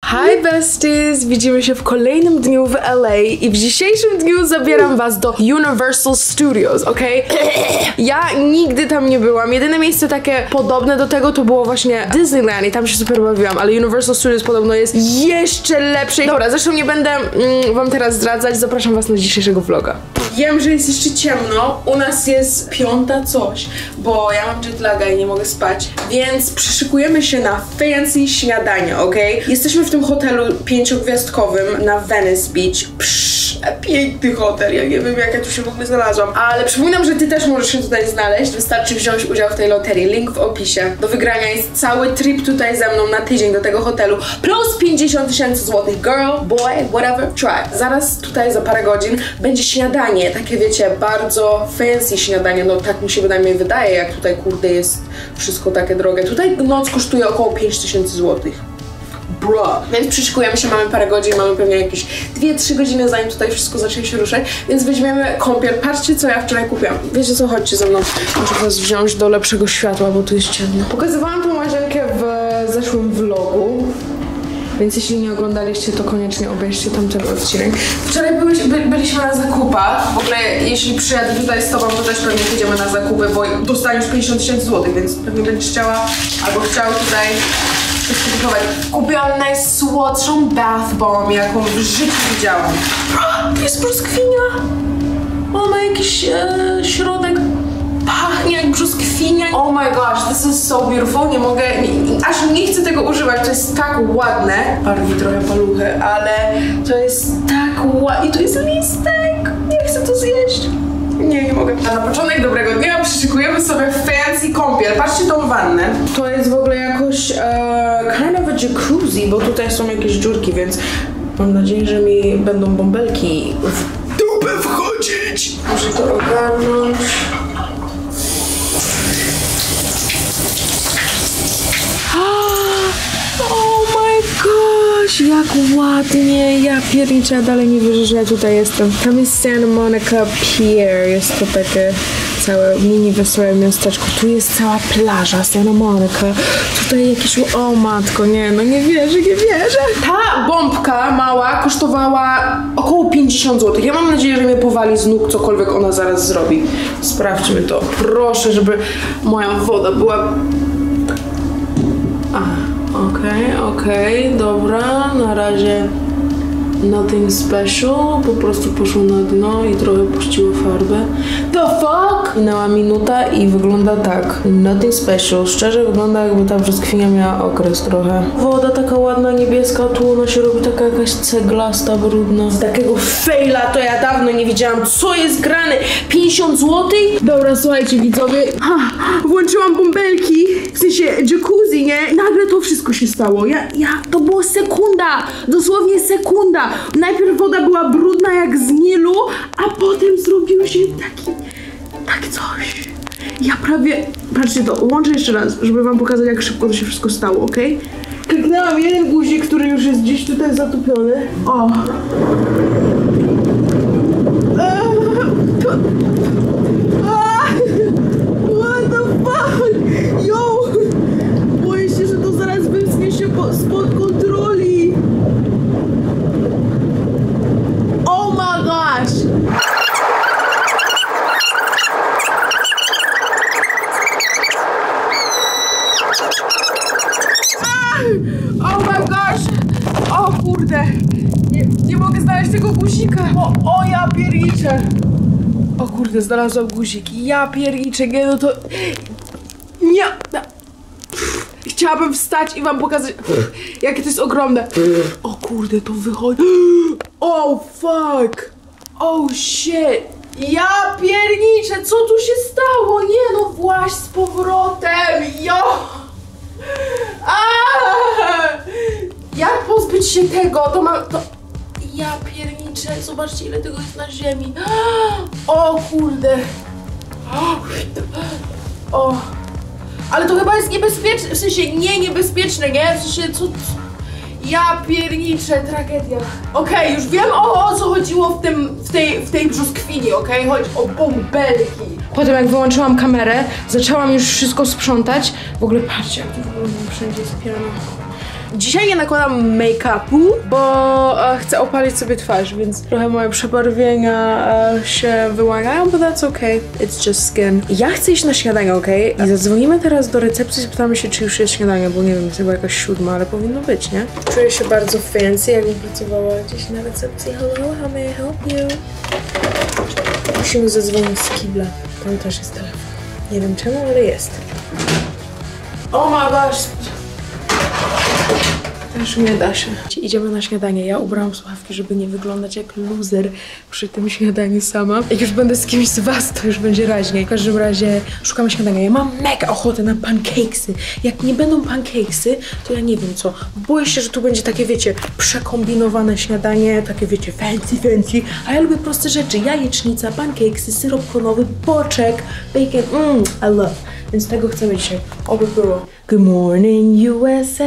Hi besties! Widzimy się w kolejnym dniu w LA i w dzisiejszym dniu zabieram was do Universal Studios, okej? Ja nigdy tam nie byłam. Jedyne miejsce takie podobne do tego to było właśnie Disneyland i tam się super bawiłam, ale Universal Studios podobno jest jeszcze lepsze. Dobra, zresztą nie będę wam teraz zdradzać, zapraszam was na dzisiejszego vloga. Wiem, że jest jeszcze ciemno, u nas jest 5:00 coś, bo ja mam jetlaga i nie mogę spać, więc przyszykujemy się na fancy śniadanie, okej? Jesteśmy w tym hotelu 5-gwiazdkowym na Venice Beach. Piękny hotel, ja nie wiem jak ja tu się w ogóle znalazłam, ale przypominam, że ty też możesz się tutaj znaleźć, wystarczy wziąć udział w tej loterii, link w opisie. Do wygrania jest cały trip tutaj ze mną na tydzień do tego hotelu, plus 50 000 złotych. Girl, boy, whatever, try. Zaraz tutaj za parę godzin będzie śniadanie, takie wiecie, bardzo fancy śniadanie, no tak mi się bynajmniej wydaje, jak tutaj kurde jest wszystko takie drogie. Tutaj noc kosztuje około 5000 złotych. Bro. Więc przyszykujemy się, mamy parę godzin, mamy pewnie jakieś 2-3 godziny zanim tutaj wszystko zacznie się ruszać, więc weźmiemy kąpiel. Patrzcie co ja wczoraj kupiłam. Wiecie co, chodźcie ze mną. Muszę was wziąć do lepszego światła, bo tu jest ciemno. Pokazywałam tą łazienkę w zeszłym vlogu, więc jeśli nie oglądaliście, to koniecznie obejrzcie tamten odcinek. Wczoraj byliśmy na zakupach. W ogóle jeśli przyjadę tutaj z tobą, to też pewnie pójdziemy na zakupy, bo dostaniesz 50 000 złotych, więc pewnie będziesz chciała albo chciał tutaj kupiłam najsłodszą bath bomb, jaką w życiu widziałam. To jest brzoskwinia. Ona ma jakiś środek. Pachnie jak brzoskwinia. Oh my gosh, this is so beautiful. Nie mogę, aż nie chcę tego używać. To jest tak ładne. Barwi trochę paluchy, ale to jest tak ładne. I tu jest listek. Nie chcę to zjeść. Nie mogę. A na początek dobrego dnia przyszykujemy sobie fancy kąpiel. Patrzcie tą wannę. To jest w ogóle jakoś kind of a jacuzzi, bo tutaj są jakieś dziurki, więc mam nadzieję, że mi będą bąbelki w dupę wchodzić. Muszę to ogarnąć. Oh my gosh, jak ładnie, ja pierniczę, ja dalej nie wierzę, że ja tutaj jestem. Tam jest Santa Monica Pier, jest to takie całe mini wesołe miasteczko. Tu jest cała plaża Santa Monica, tutaj jakieś, o matko, nie, no nie wierzę, nie wierzę. Ta bombka mała kosztowała około 50 zł. Ja mam nadzieję, że mnie powali z nóg cokolwiek ona zaraz zrobi. Sprawdźmy to, proszę, żeby moja woda była... Okej, dobra, na razie nothing special, po prostu poszło na dno i trochę puściło farbę. The fuck? Minęła minuta i wygląda tak, nothing special, szczerze wygląda jakby ta brzoskwinia miała okres trochę. Woda taka ładna, niebieska, tu ona się robi taka jakaś ceglasta, brudna. Z takiego faila to ja dawno nie widziałam, co jest grane, 50 zł? Dobra, słuchajcie widzowie, włączyłam bąbelki, w sensie jacuzzi, nie? Nagle to wszystko się stało, to było sekunda, dosłownie sekunda. Najpierw woda była brudna jak z Nilu, a potem zrobił się taki coś. Ja prawie, patrzcie to, łączę jeszcze raz, żeby wam pokazać jak szybko to się wszystko stało, okej? Kliknęłam jeden guzik, który już jest gdzieś tutaj zatopiony. O! What the fuck? Yo! Boję się, że to zaraz wymknie się spod kontroli. Oh my gosh! Oh my gosh! O kurde! Nie mogę znaleźć tego guzika! O ja pierniczę! O kurde, znalazłam guzik. Ja pierniczę, nie no to... Nie! Chciałabym wstać i wam pokazać, jakie to jest ogromne. O kurde, to wychodzi. Oh fuck! Oh shit! Ja pierniczę, co tu się stało? Nie no, właź z powrotem! Jo! Jak pozbyć się tego? Ja pierniczę, zobaczcie ile tego jest na ziemi. O kurde! O! Ale to chyba jest niebezpieczne, w sensie nie niebezpieczne, nie? W sensie co... Ja pierniczę, tragedia. Okej, już wiem o co chodziło w tej brzoskwinie, okej? Chodzi o bąbelki. Potem jak wyłączyłam kamerę, zaczęłam już wszystko sprzątać. W ogóle patrzcie, jak tu w ogóle wszędzie jest piano. Dzisiaj nie nakładam make-upu, bo chcę opalić sobie twarz, więc trochę moje przebarwienia się wyłagają, but that's okay. It's just skin. Ja chcę iść na śniadanie, okej? I zadzwonimy teraz do recepcji i zapytamy się, czy już jest śniadanie, bo nie wiem, jest chyba jakaś 7, ale powinno być, nie? Czuję się bardzo fancy, jakbym pracowała gdzieś na recepcji. Hello, how may I help you? Musimy zadzwonić z kibla. Tam też jest telefon. Nie wiem czemu, ale jest. Oh my gosh! Też nie da się. Idziemy na śniadanie. Ja ubrałam słuchawki, żeby nie wyglądać jak loser przy tym śniadaniu sama. Jak już będę z kimś z was, to już będzie raźniej. W każdym razie szukamy śniadania. Ja mam mega ochotę na pancakesy. Jak nie będą pancakesy, to ja nie wiem co. Boję się, że tu będzie takie, wiecie, przekombinowane śniadanie, takie, wiecie, fancy. A ja lubię proste rzeczy. Jajecznica, pancakesy, syrop konowy, boczek, bacon. I love. Więc tego chcemy dzisiaj. Oby było. Good morning, USA.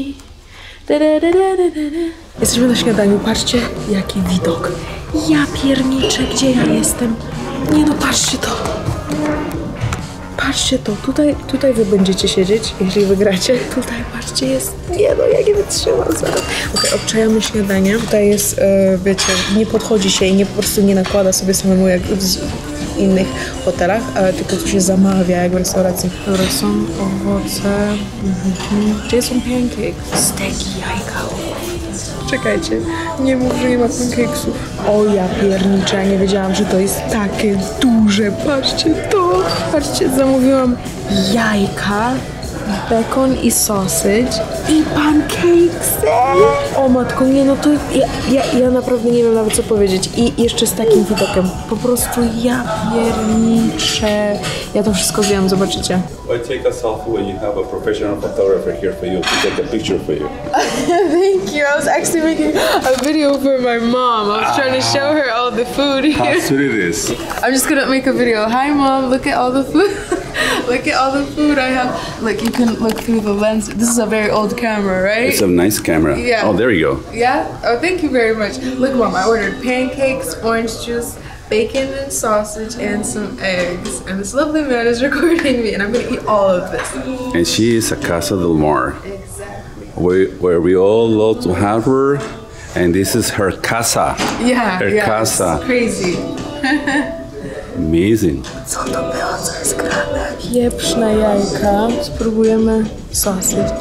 Jesteśmy na śniadaniu, patrzcie jaki widok. Ja pierniczę, gdzie ja jestem? Nie no, patrzcie to. Patrzcie to, tutaj wy będziecie siedzieć, jeśli wygracie. Tutaj, patrzcie, jest, nie no, ja nie wytrzymam zaraz. Okej, obczajamy śniadanie. Tutaj jest, wiecie, nie podchodzi się i nie, po prostu nie nakłada sobie samemu jak w innych hotelach, tylko tu się zamawia jak w restauracji. Które są owoce. Gdzie są pancakes? Steki, jajka. Czekajcie, nie mów, że nie ma pancakesów. O ja pierniczę, ja nie wiedziałam, że to jest takie duże. Patrzcie to. Patrzcie, zamówiłam jajka, bekon i sausage i pancakesy. O matko, nie no to ja naprawdę nie wiem nawet co powiedzieć. I jeszcze z takim widokiem. Po prostu ja pierniczę. Ja to wszystko wiem, zobaczycie. Why take a selfie when you have a professional photographer here for you to take a picture for you? Thank you. I was actually making a video for my mom. I was trying to show her all the food here. How sweet it is. I'm just gonna make a video. Hi mom, look at all the food. Look at all the food I have. Look, you can look through the lens. This is a very old camera, right? It's a nice camera. Yeah. Oh, there you go. Yeah? Oh, thank you very much. Look mom, I ordered pancakes, orange juice, bacon and sausage, and some eggs. And this lovely man is recording me, and I'm gonna eat all of this. And she is a Casa del Mar. Exactly. Where we all love to have her. And this is her casa. Yeah, Her casa. It's crazy. Amazing. Co to było? Co jest grane? Pieprzne jajka. Spróbujemy sausage.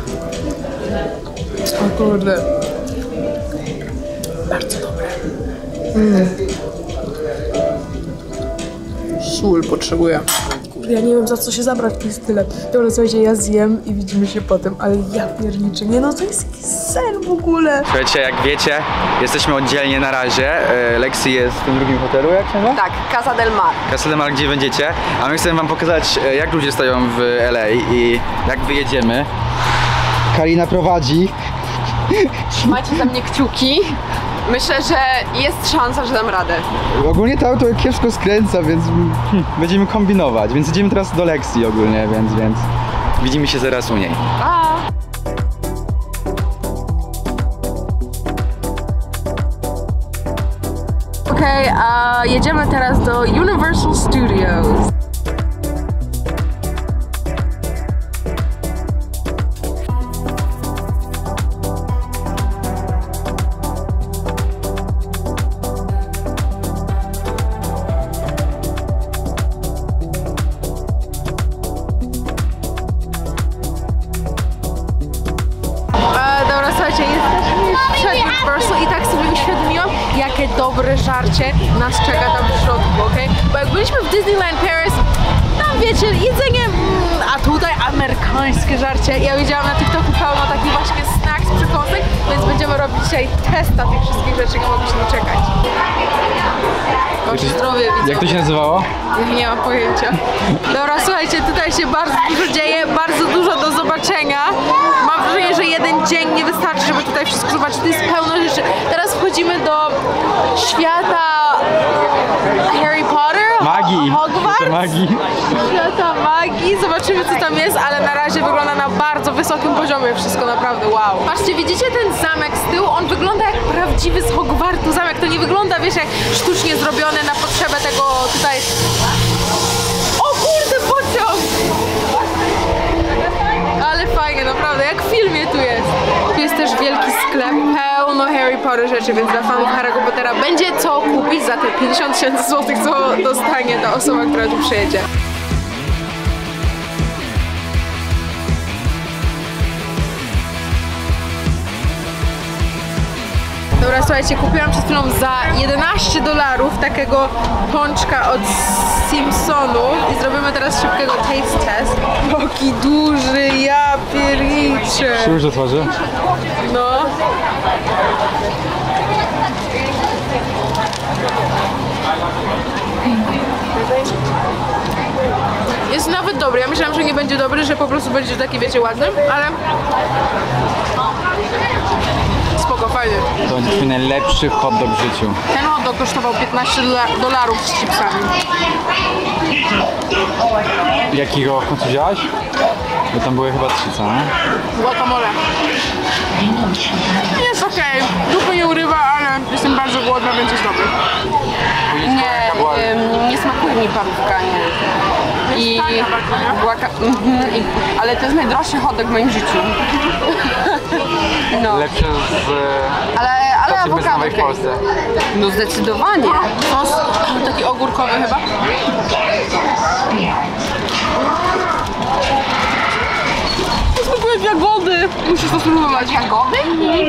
O kurde. Bardzo dobre. Sól potrzebuję. Kurde, ja nie wiem za co się zabrać, to jest tyle. Dobra, słuchajcie, ja zjem i widzimy się potem, ale ja pierniczę. Nie no, to jest jakiś sen w ogóle. Słuchajcie, jak wiecie, jesteśmy oddzielnie na razie. Lexi jest w tym drugim hotelu, jak się nazywa? Tak, Casa del Mar. Casa del Mar, gdzie będziecie. A my chcemy wam pokazać, jak ludzie stoją w LA i jak wyjedziemy. Karina prowadzi. Trzymajcie za mnie kciuki. Myślę, że jest szansa, że dam radę. Ogólnie to auto kiepsko skręca, więc będziemy kombinować. Więc idziemy teraz do Lexi ogólnie, więc widzimy się zaraz u niej. Pa! Okej, a jedziemy teraz do Universal Studios. Dobra, słuchajcie, jesteśmy już przed Universal i tak sobie uświadomiłam, jakie dobre żarcie nas czeka tam w środku, okej? Bo jak byliśmy w Disneyland Paris, tam wiecie, jedzenie, a tutaj amerykańskie żarcie. Ja widziałam na TikToku pełno takich właśnie snacks, przekąsek, więc będziemy robić dzisiaj testa tych wszystkich rzeczy, nie mogę się doczekać. Wasze zdrowie, widzowie. Jak to się nazywało? Ja nie mam pojęcia. Dobra, słuchajcie, tutaj się bardzo dużo dzieje, bardzo dużo do zobaczenia. Mam wrażenie, że jeden dzień nie wystarczy, żeby tutaj wszystko zobaczyć. To jest pełno rzeczy. Teraz wchodzimy do świata Harry Potter, Magii. Hogwarts. Magii. Świata magii. Zobaczymy, co tam jest, ale na razie wygląda na bardzo wysokim poziomie wszystko, naprawdę wow. Patrzcie, widzicie ten zamek z tyłu? On wygląda jak prawdziwy z Hogwartu zamek. To nie wygląda, wiesz, jak sztucznie zrobione na potrzebę tego tutaj... O kurde, pociąg! Ale fajnie, naprawdę, jak w filmie tu jest. środku jest też wielki sklep, pełno Harry Potter rzeczy, więc dla fanów Harry'ego Pottera będzie co kupić za te 50 000 złotych, co dostanie ta osoba, która tu przyjedzie. Dobra, słuchajcie, kupiłam przed chwilą za $11 takiego pączka od Simpsonów i zrobimy teraz szybkiego taste test. Taki duży, ja pierniczę. Już otworzę. No. Jest nawet dobry. Ja myślałam, że nie będzie dobry, że po prostu będzie taki, wiecie, ładny, ale spoko, fajny. To będzie twój najlepszy hot dog w życiu. Ten hot dog kosztował $15 z chipsami. Jakiego w końcu wziąłaś? Bo tam były chyba 3, co nie? Guacamole. Jest okej. Dupy nie urywa, ale jestem bardzo głodna, więc jest dobry. Nie smakuje mi parówka, nie. I ale to jest najdroższy hot dog w moim życiu. No. Lepsze z... Ale awokado w Polsce. No zdecydowanie. Sos taki ogórkowy chyba. Smakuje jagody. Musisz to spróbować. Jagody?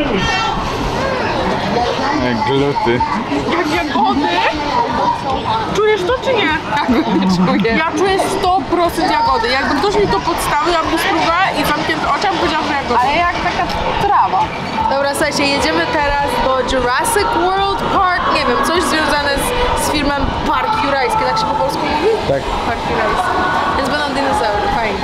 Gluty. Jak jagody? Czujesz to czy nie? Czuję. Ja czuję 100% jagody. Jakby ktoś mi to podstawił, ja bym to spróbowała i zamknięte oczy, bym powiedziała, że jagody. Ale jak taka trawa. Dobra, słuchajcie, jedziemy teraz do Jurassic World Park. Nie wiem, coś związane z filmem Park Jurajski. Tak się po polsku mówi? Tak. Park Jurajski. Więc będą dinozaury, fajnie.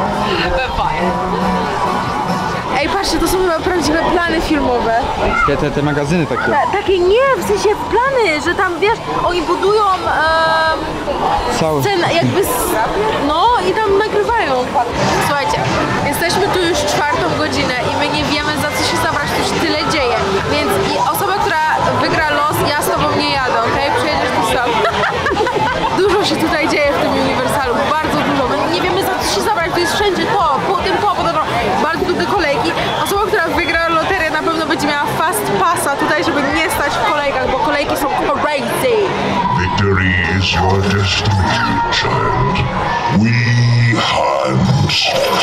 Ej, patrzcie, to są chyba prawdziwe plany filmowe. Te magazyny takie. Takie nie, w sensie plany, że tam, wiesz, oni budują Cały. scenę, jakby, no i tam nagrywają. Słuchajcie, jesteśmy tu już 4. godzinę i my nie wiemy, za co się zabrać, tu się tyle dzieje. Więc osoba, która wygra los, ja z tobą nie jadę, okej? Przyjedziesz tu sam. Dużo się tutaj dzieje w tym Uniwersalu, bardzo dużo. My nie wiemy, za co się zabrać, to jest wszędzie to, potem bardzo długie kolejki. Osoba, która wygra loterię, na pewno będzie miała fast passa tutaj, żeby nie stać w kolejkach, bo kolejki są crazy. Victory is your destiny, child. We hunt.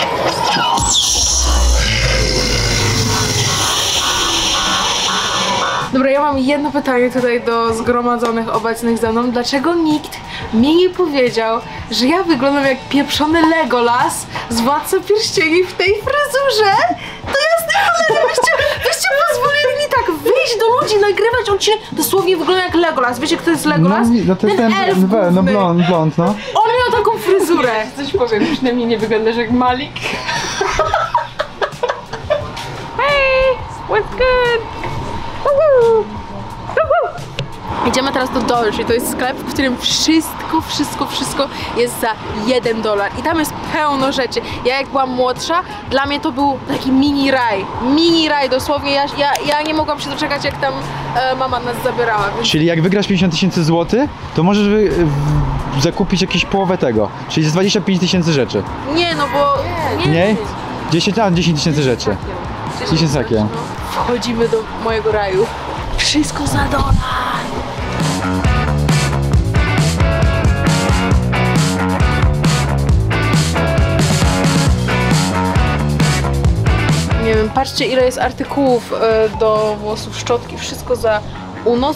Dobra, ja mam jedno pytanie tutaj do zgromadzonych obecnych ze mną. Dlaczego nikt mi nie powiedział, że ja wyglądam jak pieprzony Legolas z Władcy Pierścieni w tej fryzurze? To jasne, ale byście pozwolili mi tak wyjść do ludzi, nagrywać odcinek. Dosłownie wygląda jak Legolas. Wiecie, kto jest Legolas? No to jest ten elf no główny. blond, no. On miał taką fryzurę. Coś powiem, przynajmniej nie wyglądasz jak Malik. Hey, what's good? Woohoo! Woohoo! Idziemy teraz do Dollar Tree, to jest sklep, w którym wszystko jest za $1 i tam jest pełno rzeczy. Ja jak byłam młodsza, dla mnie to był taki mini raj dosłownie. Ja nie mogłam się doczekać, jak tam mama nas zabierała. Więc... Czyli jak wygrasz 50 000 złotych, to możesz zakupić jakieś połowę tego. Czyli jest 25 000 rzeczy. Nie, no bo... Nie? 10 000 rzeczy. 10 sakiem. Wchodzimy do mojego raju. Wszystko za $1. Nie wiem, patrzcie ile jest artykułów do włosów, szczotki, wszystko za $1.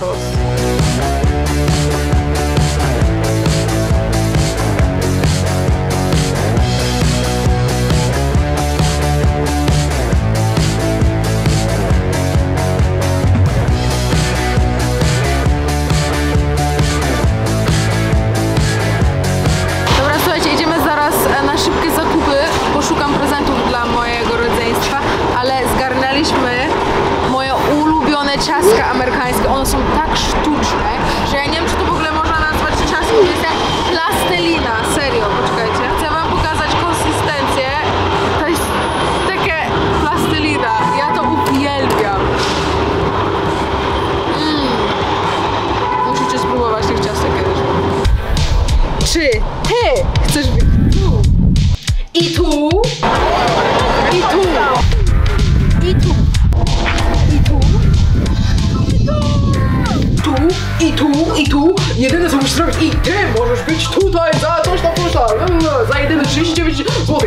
Dobra, słuchajcie, idziemy zaraz na szybkie zakupy. Poszukam prezentów dla mojego rodzeństwa, ale zgarnęliśmy moje ulubione ciastka amerykańskie. One są tak sztuczne, że ja nie wiem, czy to w ogóle można nazwać ciastkiem. To jest jak plastelina, serio, poczekajcie. Chcę wam pokazać konsystencję. To jest takie plastelina. Ja to uwielbiam. Musicie spróbować tych ciastek kiedyś. Czy ty chcesz być tu? I tu? I tu? I tu? jedyne co musisz zrobić i ty możesz być tutaj za coś tam, za jedyne 39 zł.